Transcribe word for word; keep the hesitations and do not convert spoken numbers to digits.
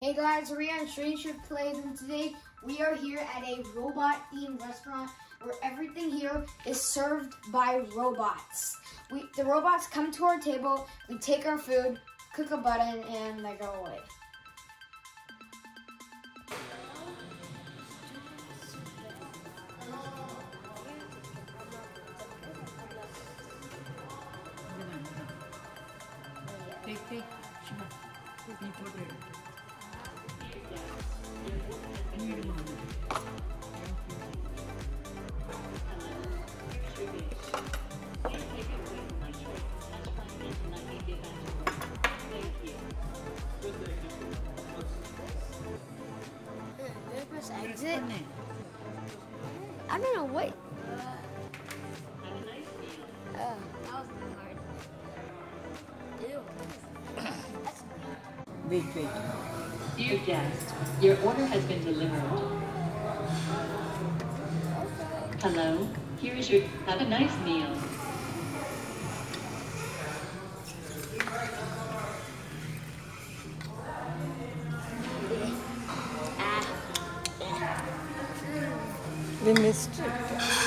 Hey guys, Shri and Shri should play, and today we are here at a robot-themed restaurant where everything here is served by robots. We, the robots come to our table, we take our food, click a button, and they go away. Take, take, Shima. Take photo. Need one. Press exit. I don't know what. Uh, that was hard. Ew. Wait, wait. Dear guest, your order has been delivered. Hello, here is your, have a nice meal. We missed it.